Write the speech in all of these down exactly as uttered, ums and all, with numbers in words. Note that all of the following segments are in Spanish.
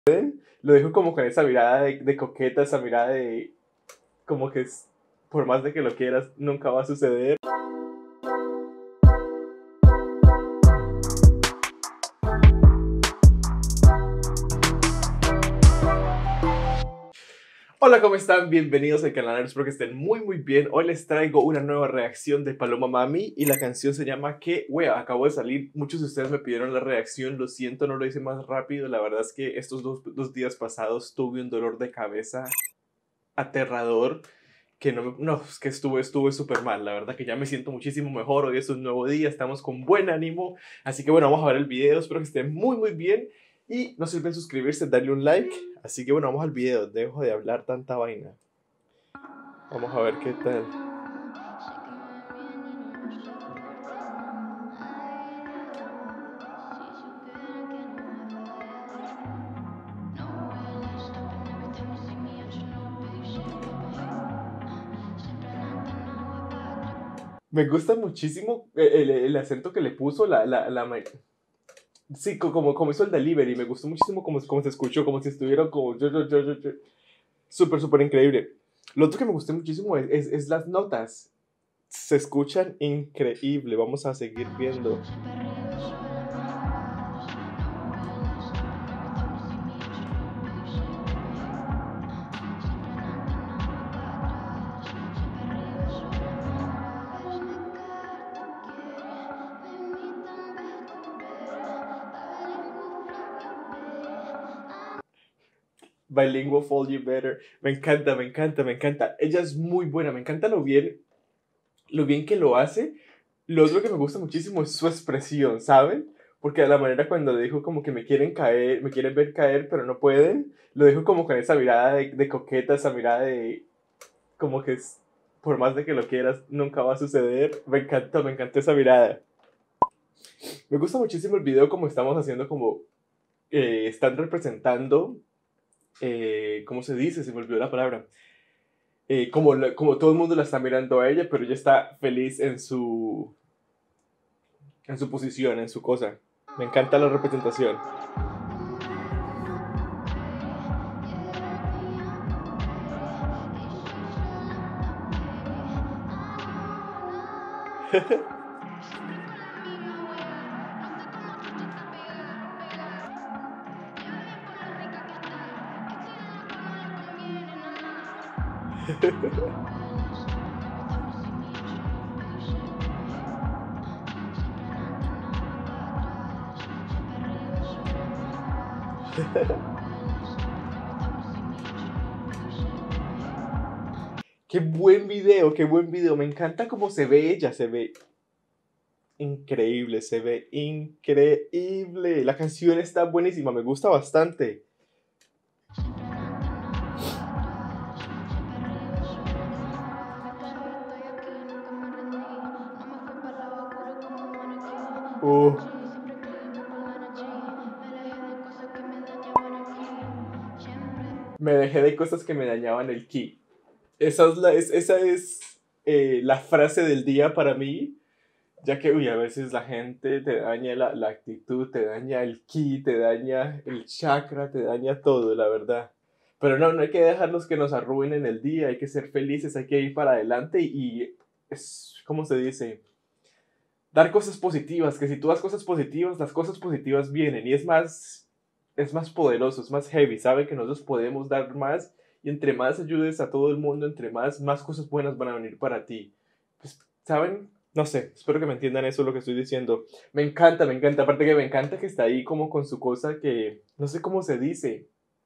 Lo dejo como con esa mirada de, de coqueta, esa mirada de como que es, por más de que lo quieras, nunca va a suceder. Hola, ¿cómo están? Bienvenidos al canal, espero que estén muy muy bien. Hoy les traigo una nueva reacción de Paloma Mami y la canción se llama Que Wea. Acabo de salir, muchos de ustedes me pidieron la reacción, lo siento, no lo hice más rápido. La verdad es que estos dos, dos días pasados tuve un dolor de cabeza aterrador que no, no, es que estuve estuve súper mal. La verdad que ya me siento muchísimo mejor. Hoy es un nuevo día, estamos con buen ánimo, así que bueno, vamos a ver el video, espero que estén muy muy bien. Y no se olviden suscribirse, darle un like. Así que bueno, vamos al video. Dejo de hablar tanta vaina. Vamos a ver qué tal. Me gusta muchísimo el, el, el acento que le puso, la, la, la, sí, como, como hizo el delivery. Me gustó muchísimo como, como se escuchó, como si estuviera como yo, yo, yo, yo, yo. Súper, súper increíble. Lo otro que me gustó muchísimo es, es, es las notas. Se escuchan increíble. Vamos a seguir viendo. Bilingual Fall You Better. Me encanta, me encanta, me encanta. Ella es muy buena. Me encanta lo bien, lo bien que lo hace. Lo otro que me gusta muchísimo es su expresión, ¿saben? Porque a la manera cuando dijo como que me quieren caer, me quieren ver caer, pero no pueden, lo dijo como con esa mirada de, de coqueta, esa mirada de como que es, por más de que lo quieras, nunca va a suceder. Me encantó, me encantó esa mirada. Me gusta muchísimo el video como estamos haciendo como, eh, están representando, eh, ¿cómo se dice? Se me olvidó la palabra. Eh, como, como todo el mundo la está mirando a ella, pero ella está feliz en su, en su posición, en su cosa. Me encanta la representación. Qué buen video, qué buen video. Me encanta cómo se ve ella, se ve increíble, se ve increíble. La canción está buenísima, me gusta bastante. Uh. Me dejé de cosas que me dañaban el ki. Esa es la, es, esa es, eh, la frase del día para mí, ya que uy, a veces la gente te daña la, la actitud, te daña el ki, te daña el chakra, te daña todo, la verdad. Pero no, no hay que dejarlos que nos arruinen el día, hay que ser felices, hay que ir para adelante y es, ¿cómo se dice? Dar cosas positivas, que si tú das cosas positivas, las cosas positivas vienen y es más, es más poderoso, es más heavy, sabe que nosotros podemos dar más y entre más ayudes a todo el mundo, entre más, más cosas buenas van a venir para ti. Pues, ¿saben? No sé, espero que me entiendan eso lo que estoy diciendo. Me encanta, me encanta, aparte que me encanta que está ahí como con su cosa que, no sé cómo se dice,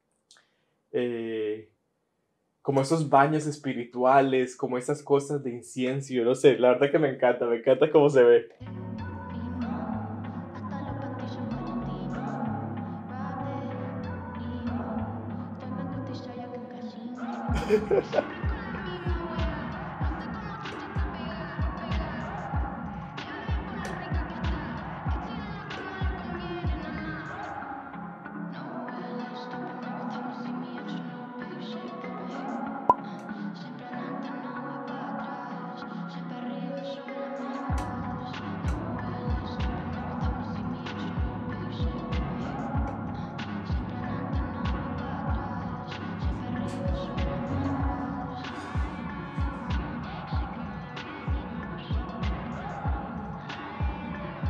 eh, como esos baños espirituales, como esas cosas de incienso, no sé, la verdad que me encanta, me encanta cómo se ve.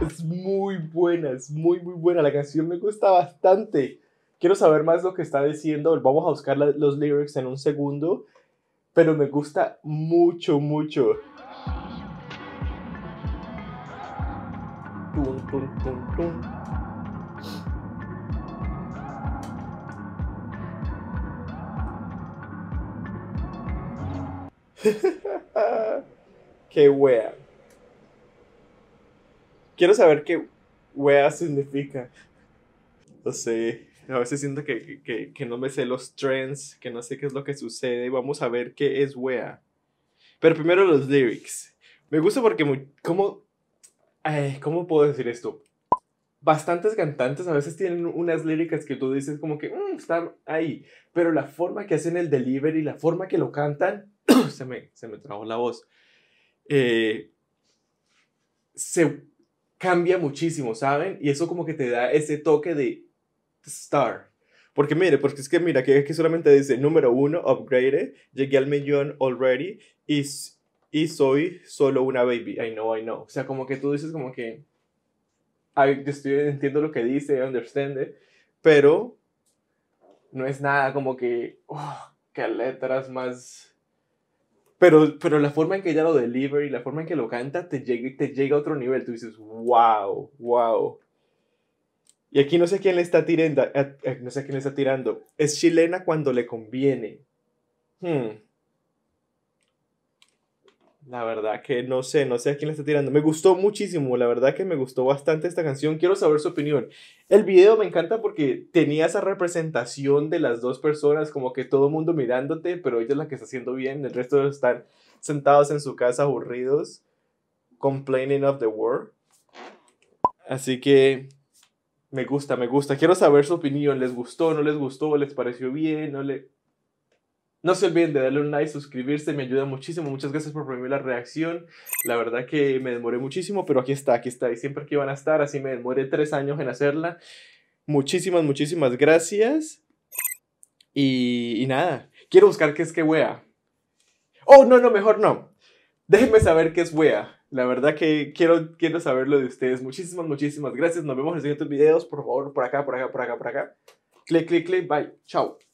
Es muy buena, es muy, muy buena. La canción me gusta bastante. Quiero saber más lo que está diciendo. Vamos a buscar la, los lyrics en un segundo. Pero me gusta mucho, mucho. Tum, tum, tum, tum. Qué wea. Quiero saber qué wea significa. No sé. A veces siento que, que, que no me sé los trends, que no sé qué es lo que sucede. Vamos a ver qué es wea. Pero primero los lyrics. Me gusta porque, muy, ¿cómo, ay, ¿cómo puedo decir esto? Bastantes cantantes a veces tienen unas líricas que tú dices como que mmm, están ahí. Pero la forma que hacen el delivery, la forma que lo cantan, se, me, se me trabó la voz. Eh, se cambia muchísimo, ¿saben? Y eso como que te da ese toque de star. Porque mire, porque es que mira, que, que solamente dice número uno, upgraded, llegué al millón already y, y soy solo una baby. I know, I know. O sea, como que tú dices como que I, yo estoy, entiendo lo que dice, understand it, pero no es nada como que, oh, qué letras más... Pero, pero la forma en que ella lo deliver y la forma en que lo canta te llega, te llega a otro nivel. Tú dices, wow, wow. Y aquí no sé quién le está tirando, eh, eh, no sé quién le está tirando. Es chilena cuando le conviene. Hmm. La verdad que no sé, no sé a quién le está tirando. Me gustó muchísimo, la verdad que me gustó bastante esta canción. Quiero saber su opinión. El video me encanta porque tenía esa representación de las dos personas, como que todo el mundo mirándote, pero ella es la que está haciendo bien. El resto están sentados en su casa aburridos, complaining of the world. Así que me gusta, me gusta. Quiero saber su opinión. ¿Les gustó, no les gustó? ¿Les pareció bien? ¿No le... No se olviden de darle un like, suscribirse, me ayuda muchísimo. Muchas gracias por ponerme la reacción. La verdad que me demoré muchísimo, pero aquí está, aquí está. Y siempre que van a estar, así me demoré tres años en hacerla. Muchísimas, muchísimas gracias. Y, y nada, quiero buscar qué es que wea. Oh, no, no, mejor no. Déjenme saber qué es wea. La verdad que quiero, quiero saberlo de ustedes. Muchísimas, muchísimas gracias. Nos vemos en los siguientes videos. Por favor, por acá, por acá, por acá, por acá. Clic, clic, clic. Bye. Chao.